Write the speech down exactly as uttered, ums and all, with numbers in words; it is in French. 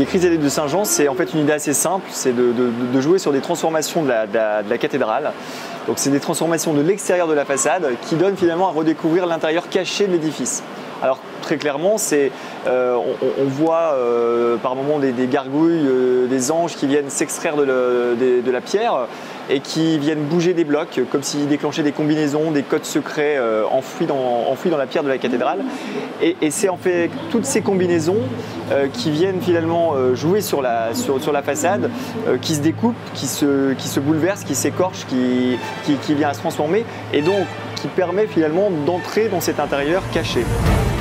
chrysalide de Saint-Jean, c'est en fait une idée assez simple, c'est de, de, de jouer sur des transformations de la, de la, de la cathédrale. Donc c'est des transformations de l'extérieur de la façade qui donnent finalement à redécouvrir l'intérieur caché de l'édifice. Alors très clairement, c'est, euh, on, on voit euh, par moments des, des gargouilles, euh, des anges qui viennent s'extraire de, le, de, de la pierre et qui viennent bouger des blocs comme s'ils déclenchaient des combinaisons, des codes secrets euh, enfouis, dans, enfouis dans la pierre de la cathédrale. Et, et c'est en fait toutes ces combinaisons euh, qui viennent finalement euh, jouer sur la, sur, sur la façade, euh, qui se découpent, qui se, qui se bouleversent, qui s'écorchent, qui, qui, qui vient à se transformer et donc qui permet finalement d'entrer dans cet intérieur caché.